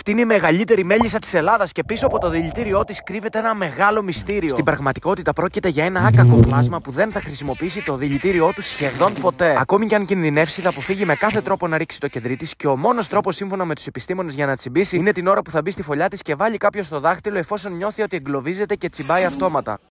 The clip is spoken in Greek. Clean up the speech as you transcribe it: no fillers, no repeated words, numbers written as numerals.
Αυτή είναι η μεγαλύτερη μέλισσα της Ελλάδας και πίσω από το δηλητήριό της κρύβεται ένα μεγάλο μυστήριο. Στην πραγματικότητα πρόκειται για ένα άκακο πλάσμα που δεν θα χρησιμοποιήσει το δηλητήριό του σχεδόν ποτέ. Ακόμη και αν κινδυνεύσει, θα αποφύγει με κάθε τρόπο να ρίξει το κεντρί της και ο μόνος τρόπος σύμφωνα με τους επιστήμονες για να τσιμπήσει είναι την ώρα που θα μπει στη φωλιά της και βάλει κάποιο στο δάχτυλο εφόσον νιώθει ότι εγκλωβίζεται και τσιμπάει αυτόματα.